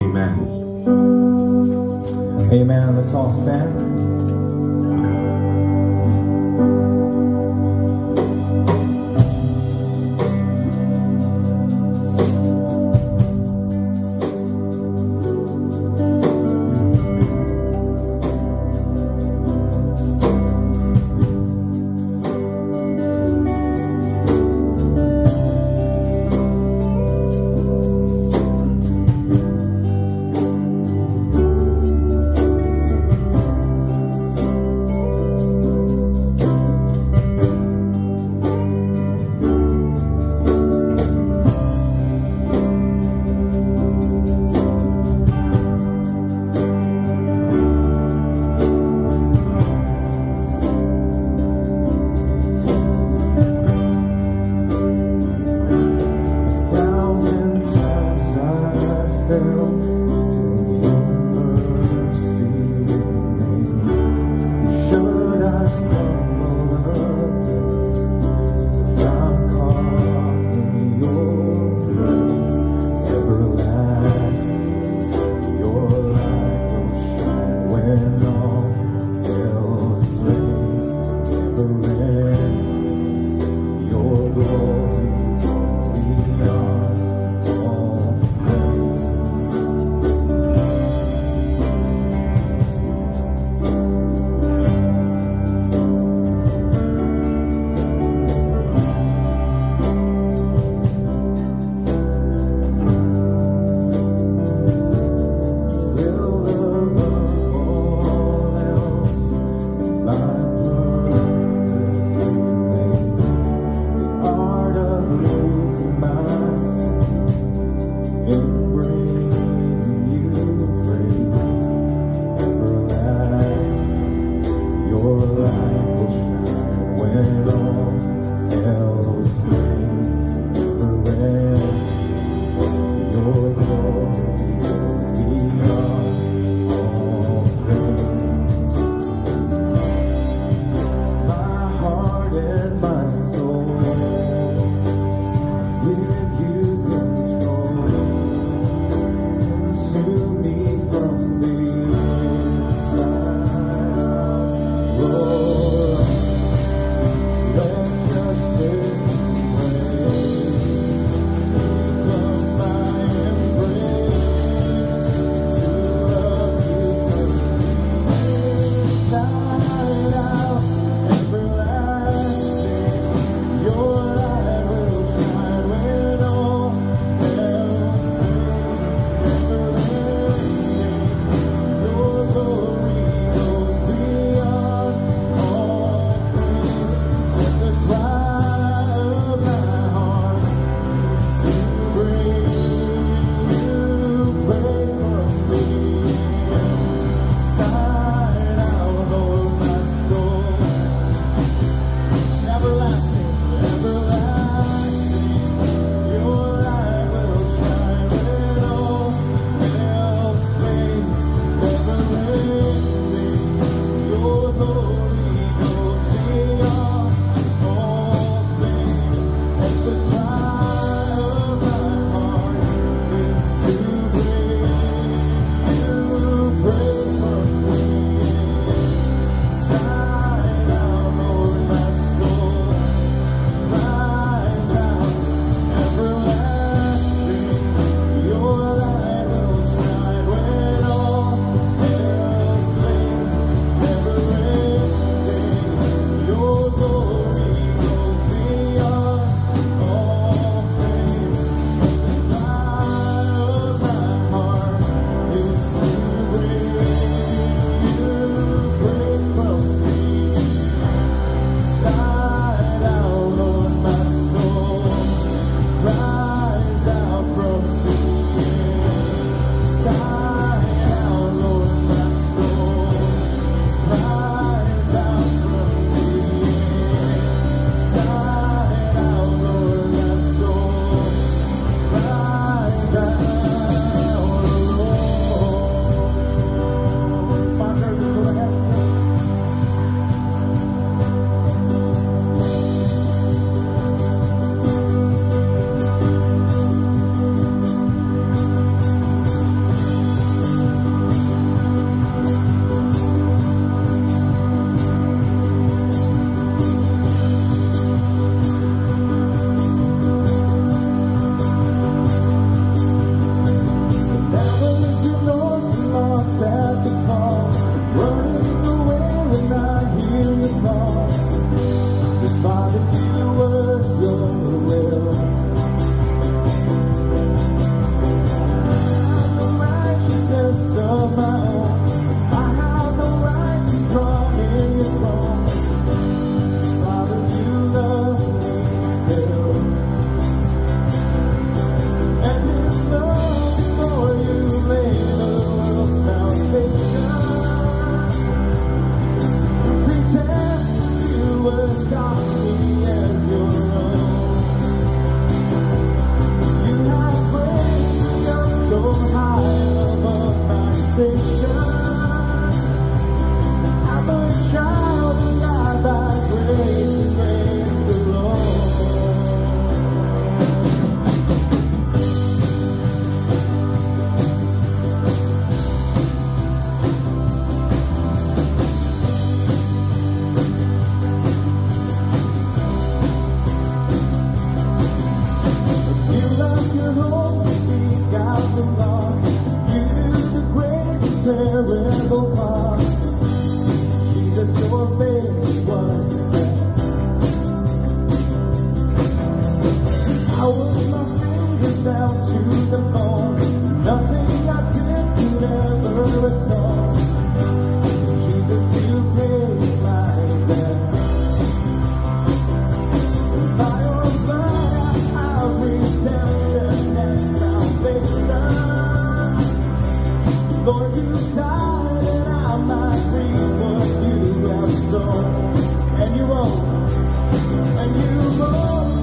Amen. Amen. Let's all stand. lost at the call, running away when I hear you call. If Father, you were your will, the righteousness of my own, I have no right to draw in your throne. Father, you love me still, and in love for you made the world's foundation. Pretend you adopt me as your own. You have raised me up so high above my station. I'm a child of God by grace and grace alone. You left your home to seek out the lost. You knew the great and terrible cost. Jesus, your face was set. I worked my fingers down to the bone. Nothing I did could ever atone. Jesus, you paid my debt. By your blood I have redemption and salvation. Lord, you died and I'm not free, but you have stolen. And you own, and you own.